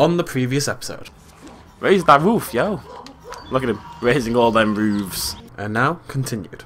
on the previous episode. Raise that roof, yo. Look at him, raising all them roofs. And now, continued.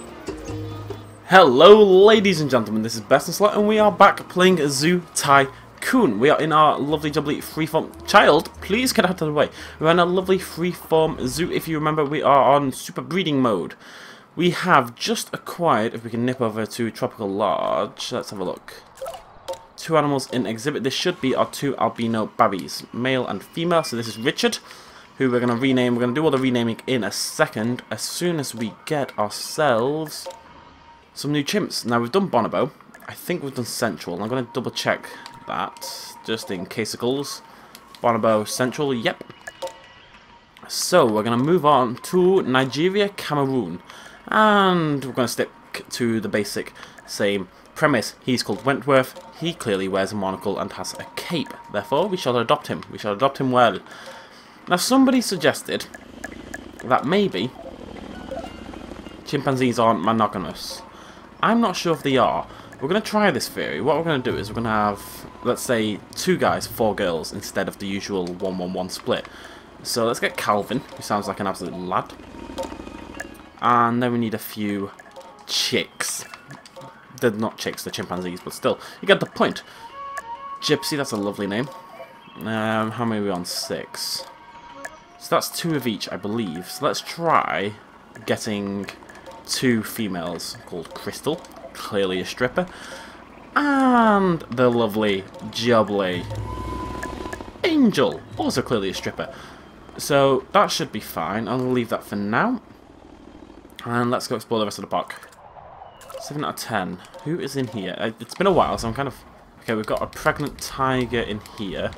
Hello ladies and gentlemen, this is Battlestar and we are back playing Zoo Tycoon. We are in our lovely jubbly freeform... Child, please get out of the way. We're in a lovely freeform zoo. If you remember, we are on super breeding mode. We have just acquired, if we can nip over to Tropical Lodge, let's have a look. 2 animals in exhibit. This should be our 2 albino babbies, male and female. So this is Richard, who we're going to rename. We're going to do all the renaming in a second, as soon as we get ourselves some new chimps. Now we've done Bonobo. I think we've done Central. I'm going to double check that, just in casicles. Bonobo Central, yep. So we're going to move on to Nigeria, Cameroon. And we're going to stick to the basic same premise. He's called Wentworth. He clearly wears a monocle and has a cape. Therefore, we shall adopt him. We shall adopt him well. Now, somebody suggested that maybe chimpanzees aren't monogamous. I'm not sure if they are. We're going to try this theory. What we're going to do is we're going to have, let's say, 2 guys, 4 girls, instead of the usual 1-1-1 split. So let's get Calvin, who sounds like an absolute lad. And then we need a few chicks. They're not chicks, they're chimpanzees, but still, you get the point. Gypsy, that's a lovely name. How many are we on? 6. So that's 2 of each, I believe. So let's try getting 2 females called Crystal, clearly a stripper, and the lovely, jubbly Angel, also clearly a stripper. So that should be fine. I'll leave that for now. And let's go explore the rest of the park. 7 out of 10. Who is in here? It's been a while, so I'm kind of... Okay, we've got a pregnant tiger in here.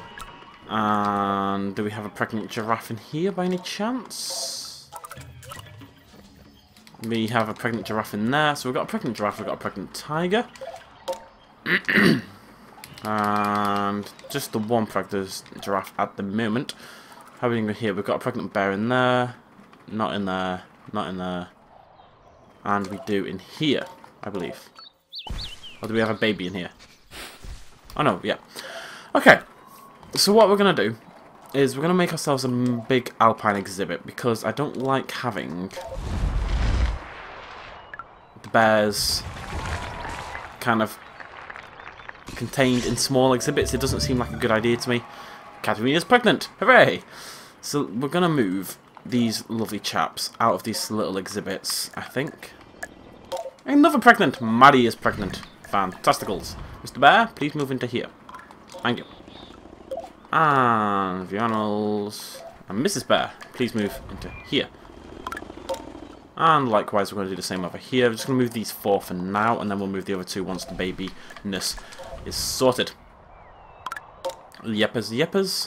And do we have a pregnant giraffe in here by any chance? We have a pregnant giraffe in there. So we've got a pregnant giraffe, we've got a pregnant tiger. And just the 1 pregnant giraffe at the moment. How are we doing here? We've got a pregnant bear in there. Not in there. Not in there. And we do in here, I believe. Or do we have a baby in here? Oh no, yeah. Okay. So what we're going to do is we're going to make ourselves a big alpine exhibit, because I don't like having the bears kind of contained in small exhibits. It doesn't seem like a good idea to me. Katarina's pregnant! Hooray! So we're going to move these lovely chaps out of these little exhibits, I think. Another pregnant! Maddie is pregnant. Fantasticals. Mr. Bear, please move into here. Thank you. And the animals. And Mrs. Bear, please move into here. And likewise, we're going to do the same over here. We're just going to move these 4 for now, and then we'll move the other 2 once the babyness is sorted. Yeppers, yeppers.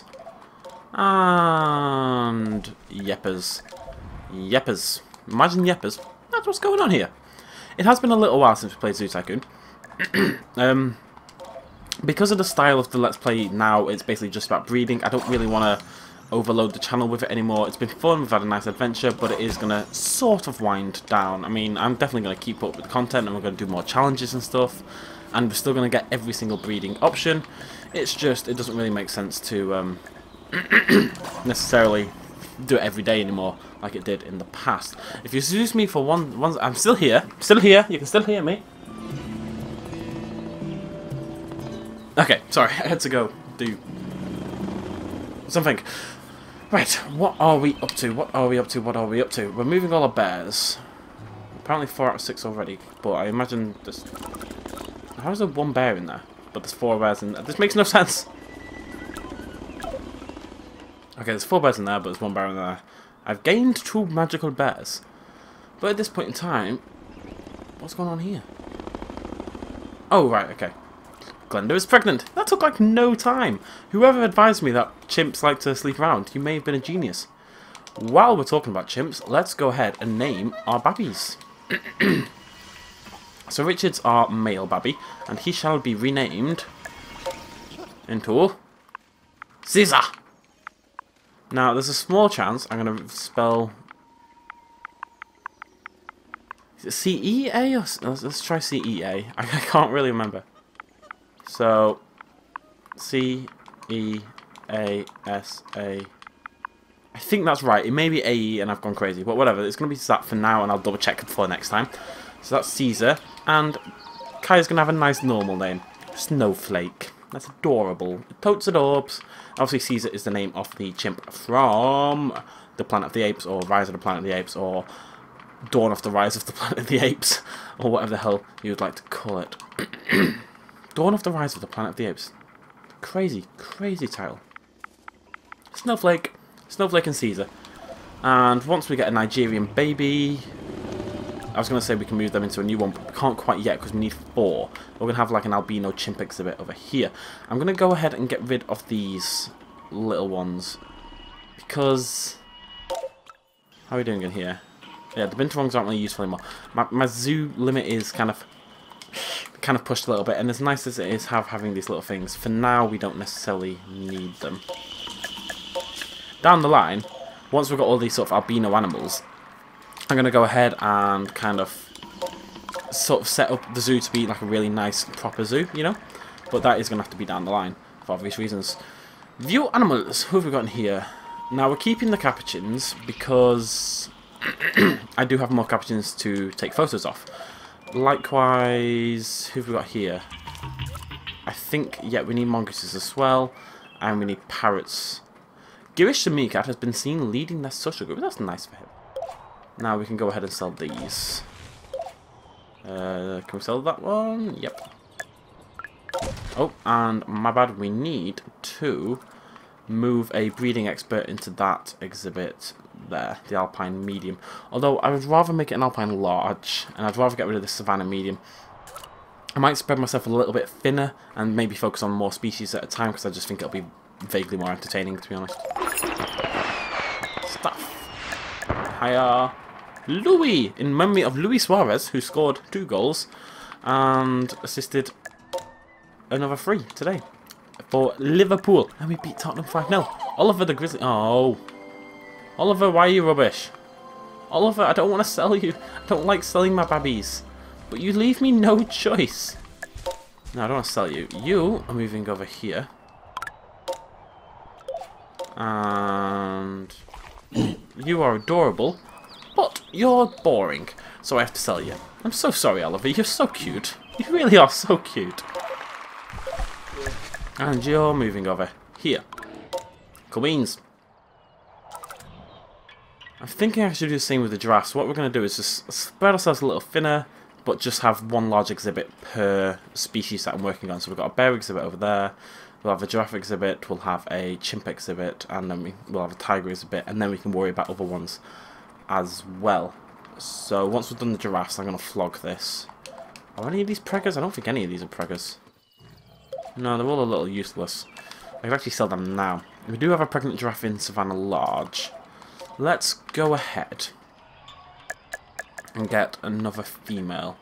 And yeppers. Yeppers. Imagine yeppers. That's what's going on here. It has been a little while since we played Zoo Tycoon. Because of the style of the Let's Play now, it's basically just about breeding. I don't really want to overload the channel with it anymore. It's been fun, we've had a nice adventure, but it is going to sort of wind down. I mean, I'm definitely going to keep up with the content, and we're going to do more challenges and stuff. And we're still going to get every single breeding option. It's just, it doesn't really make sense to necessarily do it every day anymore like it did in the past. If you excuse me for one, I'm still here, you can still hear me. Okay, sorry, I had to go do something. Right, what are we up to? What are we up to? What are we up to? We're moving all our bears. Apparently 4 out of 6 already, but I imagine this... How is there 1 bear in there? But there's 4 bears in there. This makes no sense. Okay, there's 4 bears in there, but there's 1 bear in there. I've gained 2 magical bears. But at this point in time, what's going on here? Oh, right, okay. Glenda is pregnant. That took like no time. Whoever advised me that chimps like to sleep around, you may have been a genius. While we're talking about chimps, let's go ahead and name our babbies. So Richard's our male babby, and he shall be renamed into Caesar. Now, there's a small chance I'm going to spell... Is it C-E-A? Or... Let's try C-E-A. I can't really remember. So, C-E-A. A-S-A. I think that's right. It may be A-E and I've gone crazy, but whatever. It's going to be that for now, and I'll double check for next time. So that's Caesar, and Kai's going to have a nice normal name. Snowflake. That's adorable. Totes adorbs. Obviously, Caesar is the name of the chimp from the Planet of the Apes, or Rise of the Planet of the Apes, or Dawn of the Rise of the Planet of the Apes, or whatever the hell you would like to call it. Dawn of the Rise of the Planet of the Apes. Crazy, crazy title. Snowflake. Snowflake and Caesar. And once we get a Nigerian baby, I was going to say we can move them into a new one, but we can't quite yet because we need 4. We're going to have like an albino chimp exhibit over here. I'm going to go ahead and get rid of these little ones because... How are we doing in here? Yeah, the binturongs aren't really useful anymore. My zoo limit is kind of pushed a little bit, and as nice as it is having these little things, for now we don't necessarily need them. Down the line, once we've got all these sort of albino animals, I'm going to go ahead and kind of sort of set up the zoo to be like a really nice, proper zoo, you know? But that is going to have to be down the line, for obvious reasons. View animals. Who have we got in here? Now, we're keeping the capuchins because I do have more capuchins to take photos of. Likewise, who have we got here? I think, yeah, we need mongooses as well, and we need parrots. Girish the meerkat has been seen leading their social group. That's nice for him. Now we can go ahead and sell these. Can we sell that one? Yep. Oh, and my bad, we need to move a breeding expert into that exhibit there, the alpine medium. Although I would rather make it an alpine large, and I'd rather get rid of the savannah medium. I might spread myself a little bit thinner and maybe focus on more species at a time because I just think it'll be vaguely more entertaining, to be honest. Stuff. Hiya. Louis, in memory of Luis Suarez, who scored 2 goals and assisted another 3 today for Liverpool. And we beat Tottenham 5-0. Oliver the Grizzly. Oh. Oliver, why are you rubbish? Oliver, I don't want to sell you. I don't like selling my babbies. But you leave me no choice. No, I don't want to sell you. You are moving over here. And you are adorable, but you're boring, so I have to sell you. I'm so sorry, Oliver. You're so cute. You really are so cute. And you're moving over here. Cool beans. I'm thinking I should do the same with the giraffes. What we're going to do is just spread ourselves a little thinner, but just have one large exhibit per species that I'm working on. So we've got a bear exhibit over there. We'll have a giraffe exhibit, we'll have a chimp exhibit, and then we'll have a tiger exhibit, and then we can worry about other ones as well. So once we've done the giraffes, I'm going to flog this. Are any of these preggers? I don't think any of these are preggers. No, they're all a little useless. I can actually sell them now. We do have a pregnant giraffe in Savannah Large. Let's go ahead and get another female.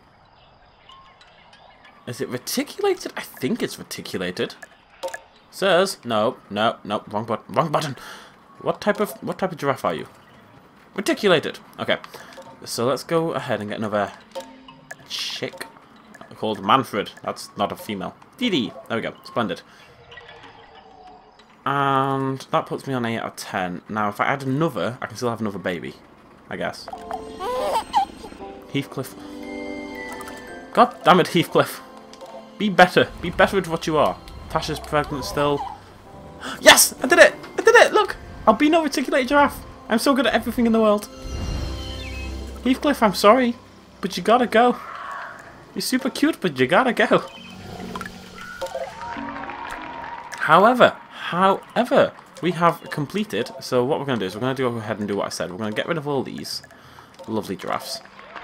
Is it reticulated? I think it's reticulated. Says no, wrong button. What type of giraffe are you? Reticulated. Okay, so let's go ahead and get another chick called Manfred. That's not a female. Dee. There we go. Splendid. And that puts me on 8 out of 10. Now, if I add another, I can still have another baby, I guess. Heathcliff. God damn it, Heathcliff. Be better. Be better at what you are. Tasha's pregnant still. Yes! I did it! I did it! Look! Albino reticulated giraffe. I'm so good at everything in the world. Heathcliff, I'm sorry, but you gotta go. You're super cute, but you gotta go. However, we have completed. So what we're going to do is we're going to go ahead and do what I said. We're going to get rid of all these lovely giraffes.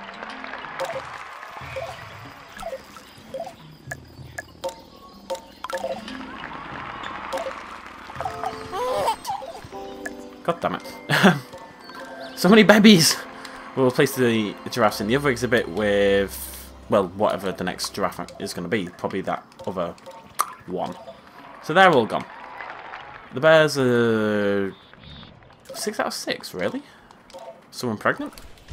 God damn it. So many babies! We'll place the giraffes in the other exhibit with, well, whatever the next giraffe is going to be. Probably that other one. So they're all gone. The bears are 6 out of 6, really? Someone pregnant?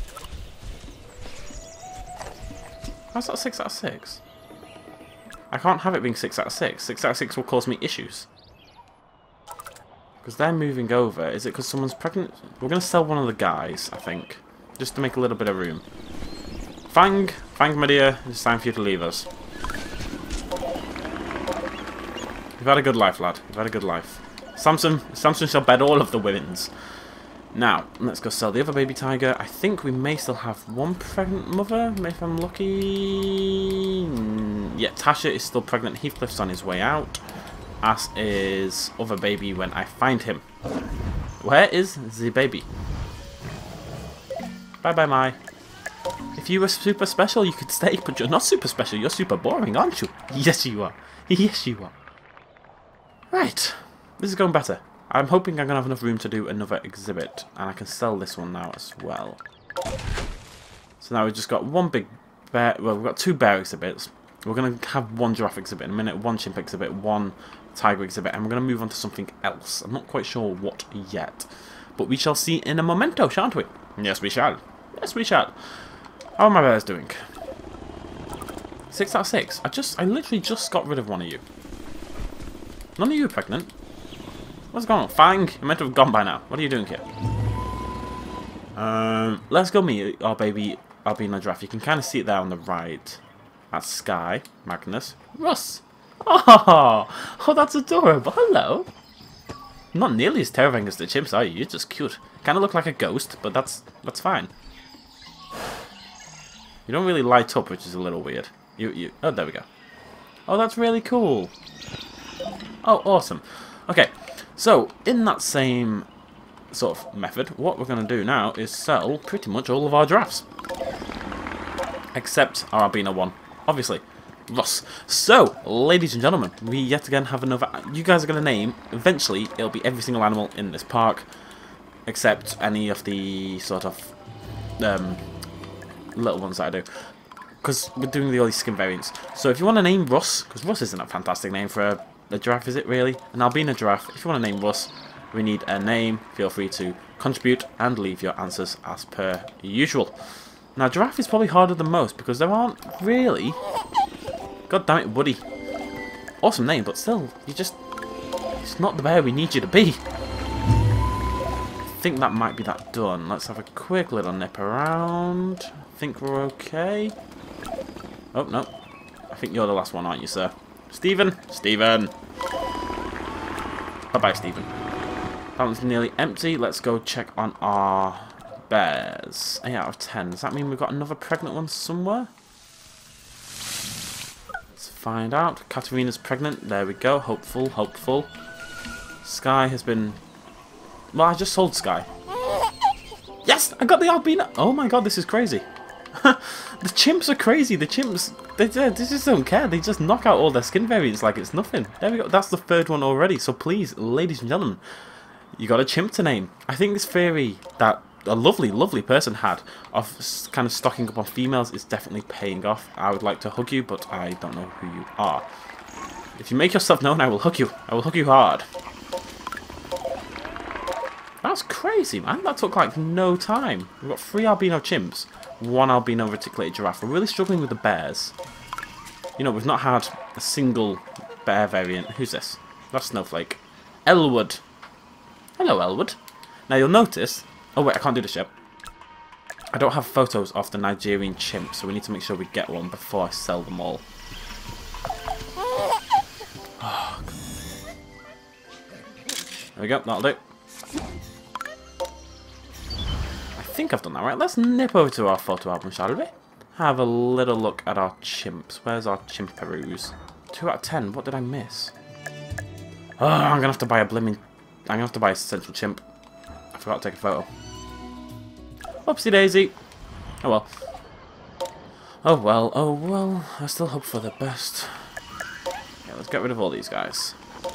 How's that 6 out of 6? I can't have it being 6 out of 6. 6 out of 6 will cause me issues. Because they're moving over. Is it because someone's pregnant? We're going to sell one of the guys, I think. Just to make a little bit of room. Fang, my dear, it's time for you to leave us. You've had a good life, lad. You've had a good life. Samson shall bed all of the women's. Now, let's go sell the other baby tiger. I think we may still have one pregnant mother, if I'm lucky. Yeah, Tasha is still pregnant. Heathcliff's on his way out. As is other baby when I find him. Where is the baby? Bye-bye, Mai. If you were super special, you could stay, but you're not super special. You're super boring, aren't you? Yes, you are. Yes, you are. Right. This is going better. I'm hoping I'm going to have enough room to do another exhibit. And I can sell this one now as well. So now we've just got one big bear. Well, we've got two bear exhibits. We're going to have one giraffe exhibit in a minute, one chimp exhibit, one tiger exhibit. And we're going to move on to something else. I'm not quite sure what yet. But we shall see in a momento, shan't we? Yes, we shall. Yes, we shall. How are my bears doing? 6 out of 6. I literally just got rid of one of you. None of you are pregnant. What's going on? Fang, you're meant to have gone by now. What are you doing here? Let's go meet our baby albino giraffe. You can kind of see it there on the right. That's Sky, Magnus, Russ. Oh, that's adorable. Hello. Not nearly as terrifying as the chimps, are you? You're just cute. Kind of look like a ghost, but that's fine. You don't really light up, which is a little weird. Oh, there we go. Oh, that's really cool. Oh, awesome. Okay. So, in that same sort of method, what we're going to do now is sell pretty much all of our giraffes. Except our albino one. Obviously. Russ. So, ladies and gentlemen, we yet again have another... You guys are going to name, eventually, it'll be every single animal in this park. Except any of the sort of little ones that I do. Because we're doing all these skin variants. So, if you want to name Russ, because Russ isn't a fantastic name for a giraffe, is it really? An albino giraffe. If you want to name Russ, we need a name. Feel free to contribute and leave your answers as per usual. Now, giraffe is probably harder than most because there aren't really... God damn it, Woody. Awesome name, but still, it's not the bear we need you to be. I think that might be that done. Let's have a quick little nip around. I think we're okay. Oh, no. I think you're the last one, aren't you, sir? Stephen! Stephen! Bye-bye, Stephen. That one's nearly empty. Let's go check on our bears. 8 out of 10. Does that mean we've got another pregnant one somewhere? Let's find out. Katarina's pregnant. There we go. Hopeful, hopeful. Sky has been... Well, I just sold Sky. Yes! I got the albino! Oh my god, this is crazy. The chimps are crazy. The chimps, they just don't care. They just knock out all their skin variants like it's nothing. There we go. That's the third one already. So please, ladies and gentlemen, you got a chimp to name. I think this theory that a lovely, lovely person had of kind of stocking up on females is definitely paying off. I would like to hug you, but I don't know who you are. If you make yourself known, I will hug you. I will hug you hard. That's crazy, man. That took like no time. We've got 3 albino chimps. 1 albino reticulated giraffe. We're really struggling with the bears. You know, we've not had a single bear variant. Who's this? That's Snowflake. Elwood. Hello, Elwood. Now, you'll notice... Oh, wait, I can't do this yet. I don't have photos of the Nigerian chimp, so we need to make sure we get one before I sell them all. Oh, there we go. That'll do. I think I've done that right. Let's nip over to our photo album, shall we? Have a little look at our chimps. Where's our chimperoos? 2 out of 10. What did I miss? Oh, I'm gonna have to buy a blimming... I'm gonna have to buy a central chimp. I forgot to take a photo. Whoopsie daisy. Oh well. Oh well, oh well. I still hope for the best. Yeah, let's get rid of all these guys.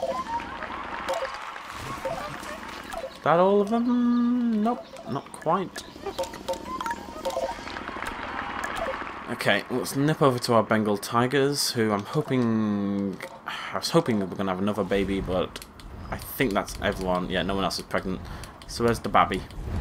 Is that all of them? Nope, not quite. Okay, let's nip over to our Bengal tigers, who I'm hoping... I was hoping we were going to have another baby, but I think that's everyone. Yeah, no one else is pregnant. So where's the babby?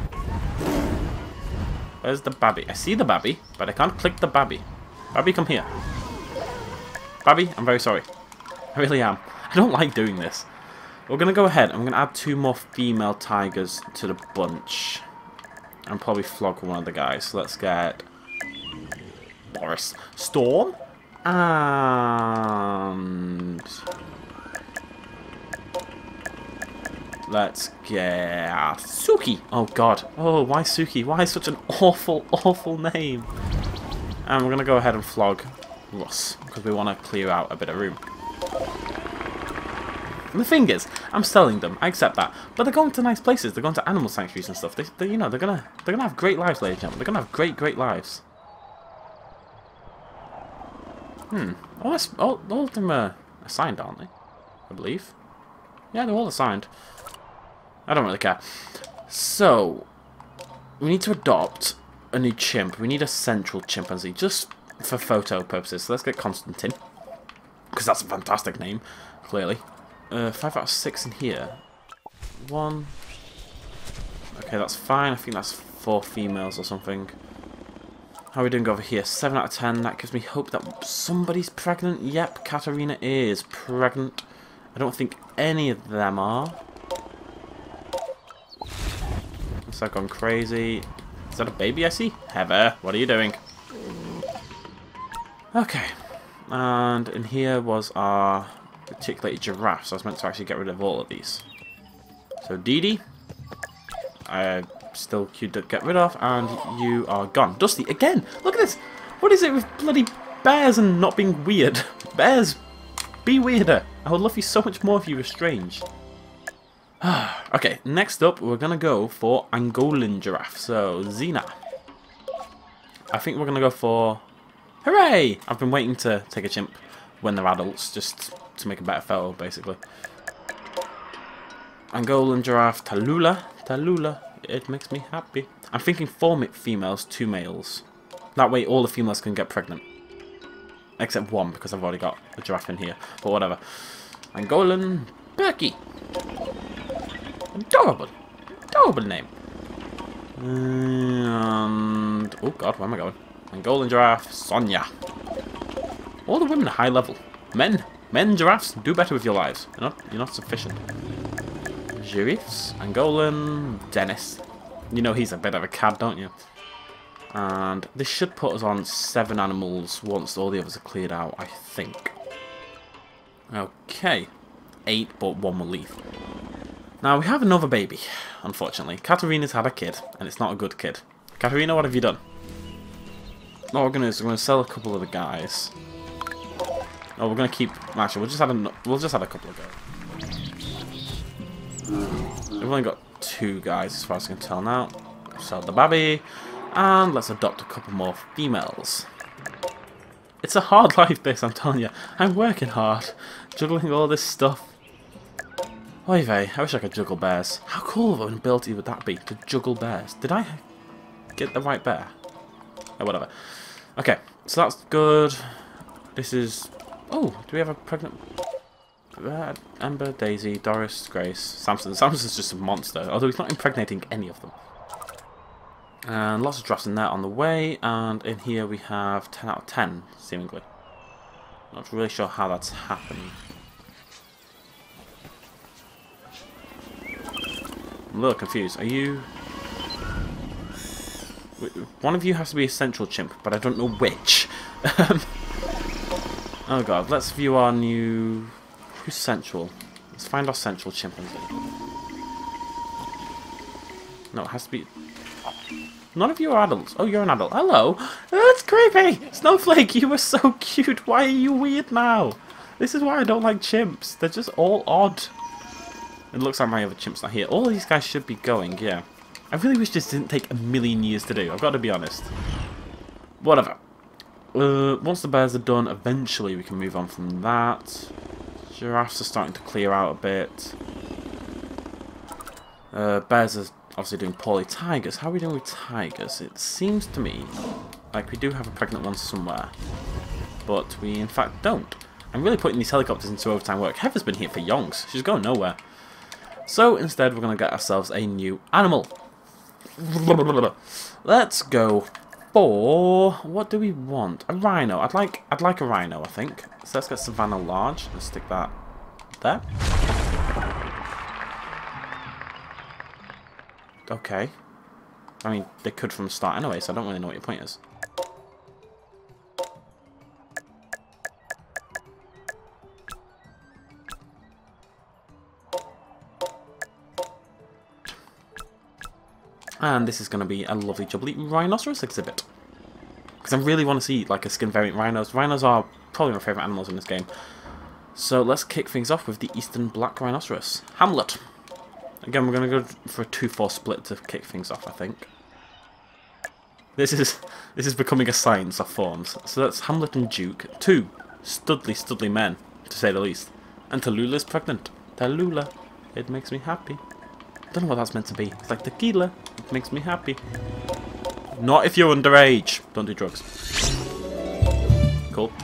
Where's the babby? I see the babby, but I can't click the babby. Babby, come here. Babby, I'm very sorry. I really am. I don't like doing this. We're going to go ahead. I'm going to add 2 more female tigers to the bunch. And probably flog one of the guys. So let's get Boris, Storm, and let's get Suki. Oh god. Oh, why Suki? Why such an awful, awful name? And we're going to go ahead and flog Russ, because we want to clear out a bit of room. And the thing is, I'm selling them. I accept that, but they're going to nice places. They're going to animal sanctuaries and stuff. They you know, they're gonna have great lives, ladies and gentlemen. They're gonna have great, great lives. All of them are assigned, aren't they? I believe. Yeah, they're all assigned. I don't really care. So, we need to adopt a new chimp. We need a central chimpanzee, just for photo purposes. So let's get Constantine, because that's a fantastic name, clearly. 5 out of 6 in here. 1. Okay, that's fine. I think that's 4 females or something. How are we doing over here? 7 out of 10. That gives me hope that somebody's pregnant. Yep, Katarina is pregnant. I don't think any of them are. Is that gone crazy? Is that a baby I see? Heather, what are you doing? Okay. And in here was our articulated giraffe, so I was meant to actually get rid of all of these. So Dee Dee, I still queued to get rid of, and you are gone. Dusty, again! Look at this! What is it with bloody bears and not being weird? Bears, be weirder! I would love you so much more if you were strange. Okay, next up we're gonna go for Angolan giraffe. So Xena. I think we're gonna go for... Hooray! I've been waiting to take a chimp when they're adults, just to make a better photo, basically. Angolan giraffe, Tallulah. Tallulah, it makes me happy. I'm thinking 4 females, 2 males. That way all the females can get pregnant. Except 1, because I've already got a giraffe in here. But whatever. Angolan Berkey. Adorable. Adorable name. And... oh god, where am I going? Angolan giraffe, Sonia. All the women are high level. Men giraffes, do better with your lives. You're not sufficient. Giraffes, Angolan, Dennis. You know he's a bit of a cad, don't you? And this should put us on 7 animals once all the others are cleared out, I think. Okay. 8, but 1 will leave. Now we have another baby, unfortunately. Katarina's had a kid, and it's not a good kid. Katarina, what have you done? What we're going to do is we're going to sell a couple of the guys. Oh, we're going to keep... actually, we'll just add a couple of guys. We've only got 2 guys as far as I can tell now. Sell the baby. And let's adopt a couple more females. It's a hard life, this, I'm telling you. I'm working hard. Juggling all this stuff. Oy vey, I wish I could juggle bears. How cool of an ability would that be, to juggle bears? Did I get the right bear? Oh, whatever. Okay, so that's good. This is... oh, do we have a pregnant... Amber, Daisy, Doris, Grace, Samson. Samson's just a monster, although he's not impregnating any of them. And lots of drafts in there on the way, and in here we have 10 out of 10, seemingly. Not really sure how that's happening. I'm a little confused. Are you... one of you has to be a central chimp, but I don't know which. Oh god, let's view our new... who's central? Let's find our central chimpanzee. No, it has to be... none of you are adults. Oh, you're an adult. Hello! That's creepy! Snowflake, you were so cute. Why are you weird now? This is why I don't like chimps. They're just all odd. It looks like my other chimp's not here. All of these guys should be going, yeah. I really wish this didn't take a million years to do. I've got to be honest. Whatever. Once the bears are done, eventually we can move on from that. Giraffes are starting to clear out a bit. Bears are obviously doing poorly. Tigers, how are we doing with tigers? It seems to me like we do have a pregnant one somewhere. But we in fact don't. I'm really putting these helicopters into overtime work. Heather's been here for yonks. She's going nowhere. So instead we're going to get ourselves a new animal. Let's go for... what do we want? A rhino. I'd like a rhino, I think. So let's get Savannah Large. Let's stick that there. Okay. I mean, they could from the start anyway, so I don't really know what your point is. And this is going to be a lovely jubbly rhinoceros exhibit. Because I really want to see like a skin variant rhinos. Rhinos are probably my favourite animals in this game. So let's kick things off with the Eastern Black Rhinoceros. Hamlet. Again, we're going to go for a 2-4 split to kick things off, I think. This is becoming a science of forms. So that's Hamlet and Duke. Two studly men, to say the least. And Tallulah's pregnant. Tallulah. It makes me happy. Don't know what that's meant to be. It's like tequila. It makes me happy. Not if you're underage. Don't do drugs. Cool.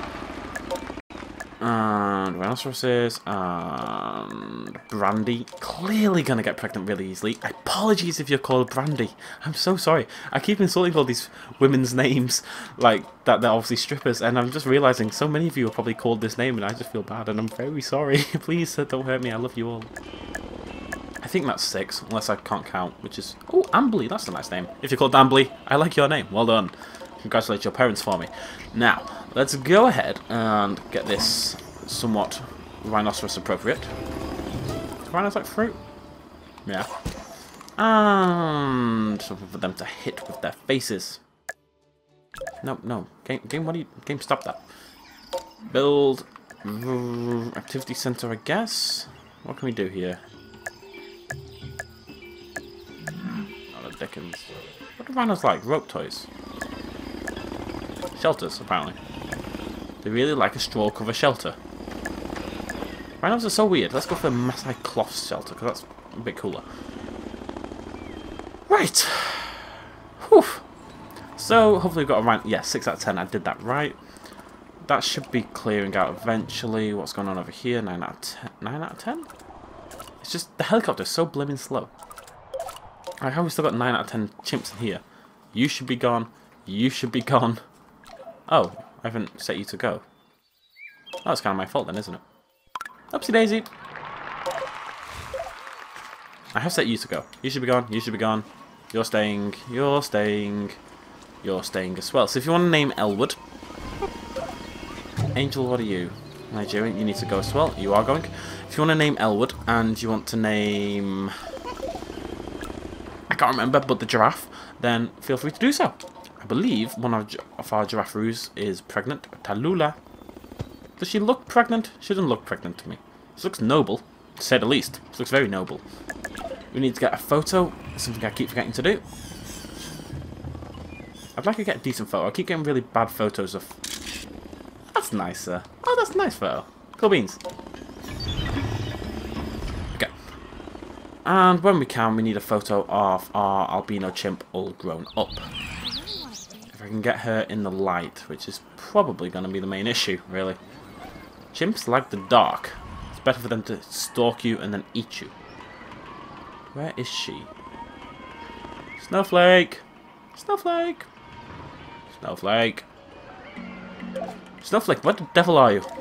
And rhinoceroses and Brandy. Clearly gonna get pregnant really easily. Apologies if you're called Brandy. I'm so sorry. I keep insulting all these women's names like that they're obviously strippers, and I'm just realizing so many of you are probably called this name and I just feel bad and I'm very sorry. Please don't hurt me. I love you all. I think that's 6, unless I can't count, which is... Oh, Ambly, that's a nice name. If you're called Ambly, I like your name. Well done. Congratulate your parents for me. Now, let's go ahead and get this somewhat rhinoceros appropriate. Do rhinos like fruit? Yeah. And something for them to hit with their faces. No. Game, what do you... Game, stop that. Build... Activity center, I guess? What can we do here? Dickens. What do rhinos like? Rope toys. Shelters, apparently. They really like a straw cover shelter. Rhinos are so weird. Let's go for a Maasai cloth shelter, because that's a bit cooler. Right. Whew. So, hopefully we've got a rhino. Yeah, 6 out of 10. I did that right. That should be clearing out eventually. What's going on over here? 9 out of 10. 9 out of 10? It's just, the helicopter's so blimmin' slow. How have we still got 9 out of 10 chimps in here? You should be gone. You should be gone. Oh, I haven't set you to go. Oh, that's kind of my fault then, isn't it? Oopsie daisy. I have set you to go. You should be gone. You should be gone. You're staying. You're staying. You're staying as well. So if you want to name Elwood. Angel, what are you? Nigerian, you need to go as well. You are going. If you want to name Elwood and you want to name... can't remember, but the giraffe, then feel free to do so. I believe one of our giraffe-roos is pregnant. Tallulah. Does she look pregnant? She doesn't look pregnant to me. She looks noble, to say the least. She looks very noble. We need to get a photo. Something I keep forgetting to do. I'd like to get a decent photo. I keep getting really bad photos of... That's nice, sir. Oh, that's a nice photo. Cool beans. And when we can, we need a photo of our albino chimp all grown up. If I can get her in the light, which is probably going to be the main issue, really. Chimps like the dark. It's better for them to stalk you and then eat you. Where is she? Snowflake! Snowflake! Snowflake! Snowflake, what the devil are you?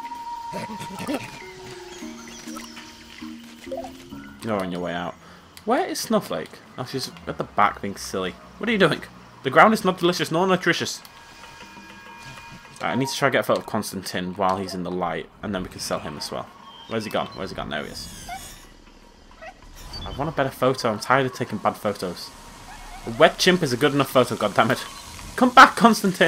You're on your way out. Where is Snowflake? Oh, she's at the back being silly. What are you doing? The ground is not delicious nor nutritious. Right, I need to try to get a photo of Constantine while he's in the light, and then we can sell him as well. Where's he gone? Where's he gone? There he is. I want a better photo. I'm tired of taking bad photos. A wet chimp is a good enough photo, goddammit. Come back, Constantine!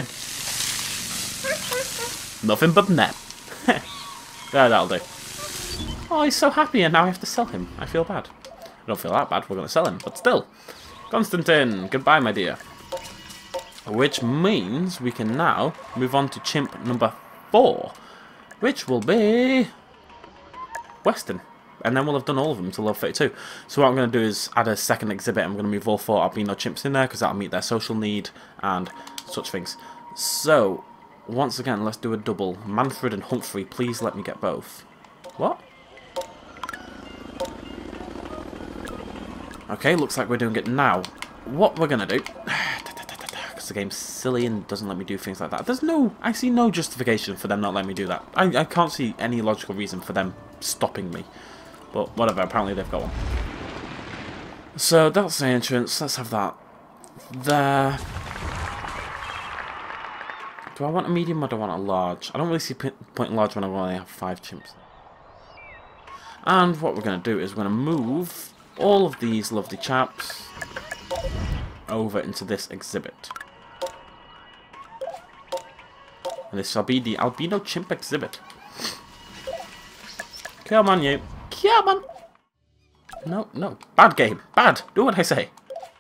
Nothing but net. There, that'll do. Oh, he's so happy and now I have to sell him. I feel bad. I don't feel that bad, we're going to sell him, but still. Constantine, goodbye, my dear. Which means we can now move on to chimp number 4, which will be Western. And then we'll have done all of them until level 32. So what I'm going to do is add a second exhibit. I'm going to move all 4 albino chimps in there because that'll meet their social need and such things. So, once again, let's do a double. Manfred and Humphrey, please let me get both. What? Okay, looks like we're doing it now. What we're going to do... Because the game's silly and doesn't let me do things like that. I see no justification for them not letting me do that. I can't see any logical reason for them stopping me. But whatever, apparently they've got one. So that's the entrance. Let's have that there. Do I want a medium or do I want a large? I don't really see point in large when I only have 5 chimps. And what we're going to do is we're going to move all of these lovely chaps over into this exhibit. And this shall be the albino chimp exhibit. Come on, you. Come on. No, no. Bad game. Bad. Do what I say.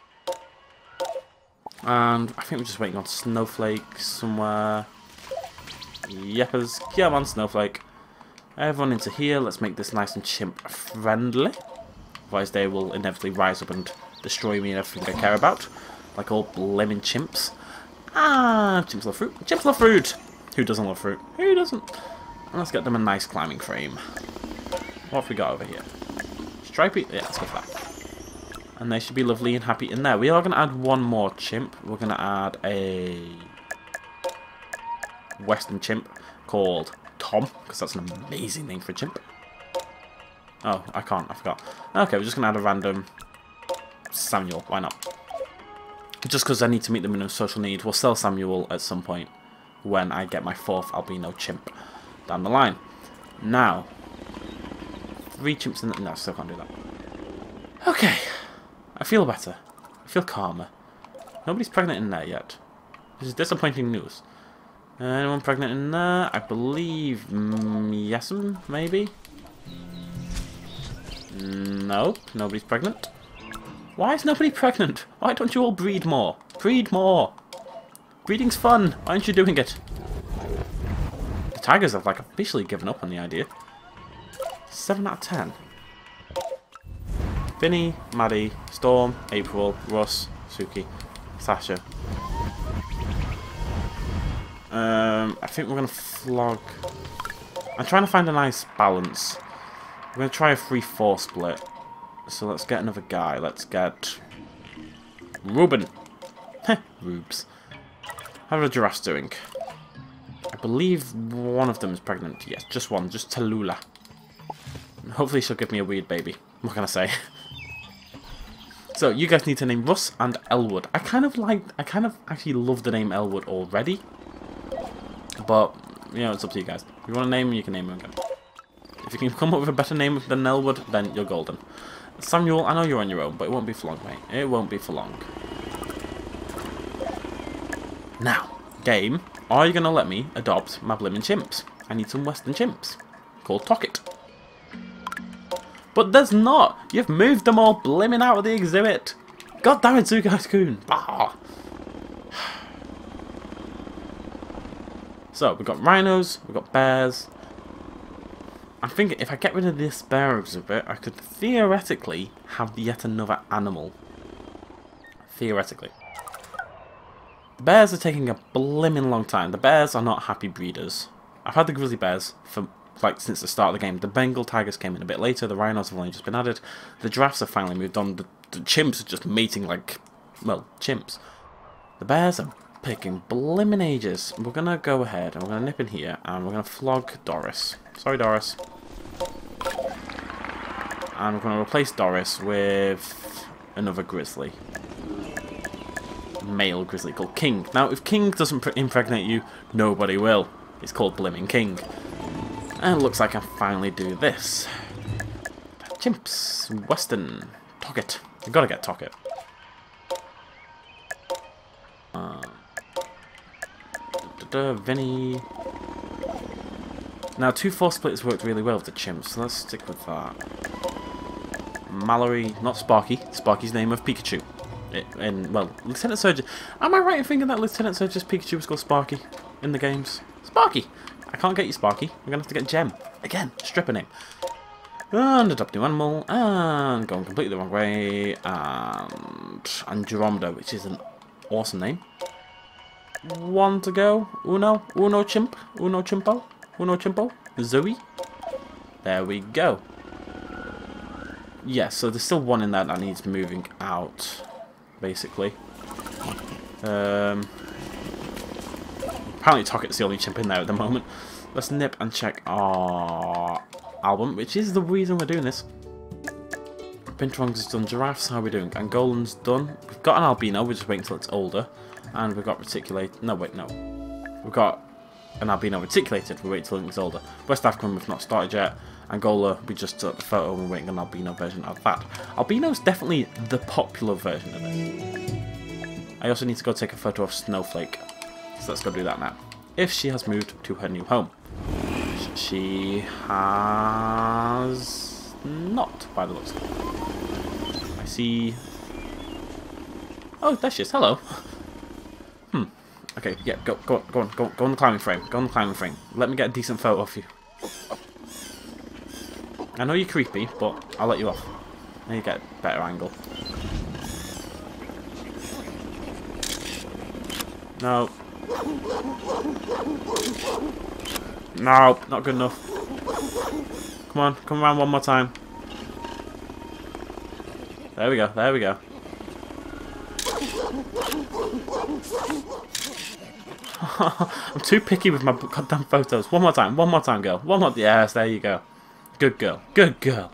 And I think we're just waiting on Snowflake somewhere. Yeppers. Come on, Snowflake. Everyone into here. Let's make this nice and chimp friendly. Otherwise they will inevitably rise up and destroy me and everything I care about. Like all blimmin' chimps. Ah, chimps love fruit. Chimps love fruit. Who doesn't love fruit? Who doesn't? And let's get them a nice climbing frame. What have we got over here? Stripey? Yeah, let's go for that. And they should be lovely and happy in there. We are going to add one more chimp. We're going to add a Western chimp called Tom, because that's an amazing name for a chimp. Oh, I can't. I forgot. Okay, we're just going to add a random Samuel. Why not? Just because I need to meet the minimum social need. We'll sell Samuel at some point when I get my 4th albino chimp down the line. Now, 3 chimps in the... No, I still can't do that. Okay. I feel better. I feel calmer. Nobody's pregnant in there yet. This is disappointing news. Anyone pregnant in there? I believe... yes, maybe? Nope, nobody's pregnant. Why is nobody pregnant? Why don't you all breed more? Breed more! Breeding's fun! Why aren't you doing it? The tigers have like officially given up on the idea. 7 out of 10. Vinny, Maddie, Storm, April, Russ, Suki, Sasha. I think we're going to flog... I'm trying to find a nice balance. We're going to try a 3-4 split. So let's get another guy. Let's get... Ruben. Heh, Rubes. How are the giraffes doing? I believe one of them is pregnant. Yes, just one. Just Tallulah. Hopefully she'll give me a weird baby. What can I say? So, you guys need to name Russ and Elwood. I kind of actually love the name Elwood already. But, you know, it's up to you guys. If you want to name him, you can name him again. If you can come up with a better name than Elwood, then you're golden. Samuel, I know you're on your own, but it won't be for long, mate. It won't be for long. Now, game, are you going to let me adopt my blimmin' chimps? I need some Western chimps. Called Tocket. But there's not! You've moved them all blimmin' out of the exhibit! God damn it, Zoo Tycoon! Ah. So, we've got rhinos, we've got bears. I'm thinking if I get rid of this bear exhibit, I could theoretically have yet another animal. Theoretically. The bears are taking a blimmin' long time. The bears are not happy breeders. I've had the grizzly bears for like since the start of the game. The Bengal tigers came in a bit later. The rhinos have only just been added. The giraffes have finally moved on. The chimps are just mating like, well, chimps. The bears are picking blimmin' ages. We're gonna go ahead and we're gonna nip in here and we're gonna flog Doris. Sorry, Doris. And we're gonna replace Doris with another grizzly. Male grizzly called King. Now, if King doesn't impregnate you, nobody will. It's called Blimmin' King. And it looks like I finally do this. Chimps. Western. Tocket. You've got to get Tocket. Vinny. Now, 2-4 splits worked really well with the chimps, so let's stick with that. Mallory. Not Sparky. Sparky's name of Pikachu. Well, Lieutenant Surgeon. Am I right in thinking that Lieutenant Surgeon's Pikachu was called Sparky in the games? Sparky! I can't get you, Sparky. I'm going to have to get Gem. Again, stripper name. And adopt new animal. And going completely the wrong way. And Andromeda, which is an awesome name. One to go. Uno chimp. Uno chimpo. Zoe. There we go. Yeah, so there's still one in there that needs moving out. Basically. Apparently Tocket's the only chimp in there at the moment. Let's nip and check our album, which is the reason we're doing this. Binturong's is done. Giraffes, how are we doing? Angolan's done. We've got an albino, we're just waiting until it's older. And we've got reticulated. No, wait, no. We've got an albino reticulated, we're waiting until it's older. West African, we've not started yet. Angola, we just took the photo and we're waiting on an albino version of that. Albino's definitely the popular version of it. I also need to go take a photo of Snowflake. So let's go do that now. If she has moved to her new home. She has not, by the looks of it. I see... Oh, there she is. Hello. Okay, yeah, go on the climbing frame. Go on the climbing frame. Let me get a decent photo of you. I know you're creepy, but I'll let you off. Now you get a better angle. No. No, not good enough. Come on, come around one more time. There we go, there we go. I'm too picky with my goddamn photos. One more time, girl. One more. Yes, there you go. Good girl, good girl.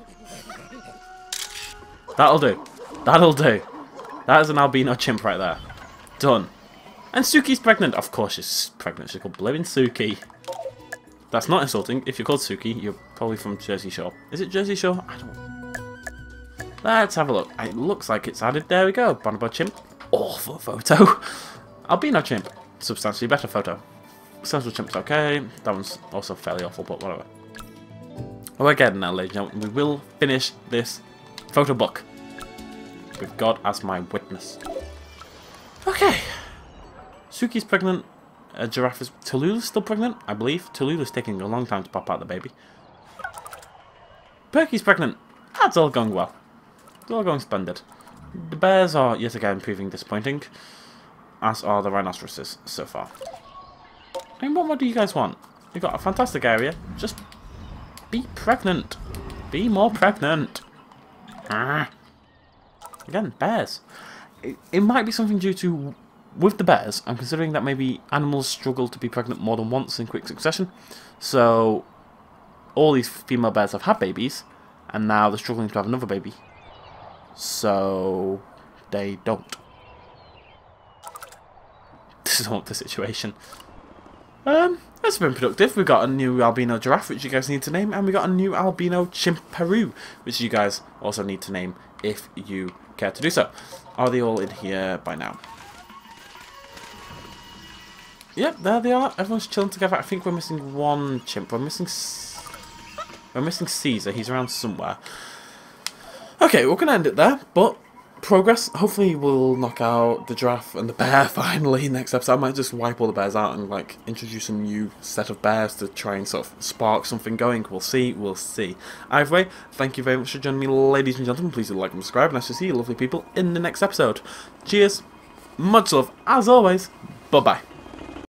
That'll do. That'll do. That is an albino chimp right there. Done. And Suki's pregnant. Of course she's pregnant. She's called Blimmin' Suki. That's not insulting. If you're called Suki, you're probably from Jersey Shore. Is it Jersey Shore? I don't know. Let's have a look. It looks like it's added. There we go. Bonobo chimp. Awful photo. Albino chimp. Substantially better photo. Sensible chimp's okay. That one's also fairly awful, but whatever. Oh, again now, ladies and gentlemen, we will finish this photo book with God as my witness. Okay. Suki's pregnant. Giraffe is... Tallulah's still pregnant, I believe. Tallulah's taking a long time to pop out the baby. Perky's pregnant. That's all going well. It's all going splendid. The bears are yet again proving disappointing, as are the rhinoceroses so far. I mean, what more do you guys want? You've got a fantastic area. Just be pregnant. Be more pregnant. Again, bears. It might be something due to... With the bears, I'm considering that maybe animals struggle to be pregnant more than once in quick succession. So, all these female bears have had babies, and now they're struggling to have another baby. So, they don't. This is not the situation. That's been productive. We got a new albino giraffe, which you guys need to name, and we got a new albino chimperoo, which you guys also need to name if you care to do so. Are they all in here by now? Yep, there they are. Everyone's chilling together. I think we're missing one chimp. We're missing Caesar. He's around somewhere. Okay, we're gonna end it there. But progress. Hopefully, we'll knock out the giraffe and the bear finally next episode. I might just wipe all the bears out and like introduce a new set of bears to try and sort of spark something going. We'll see. We'll see. Either way, thank you very much for joining me, ladies and gentlemen. Please do like and subscribe, and I shall see you lovely people in the next episode. Cheers. Much love as always. Bye bye.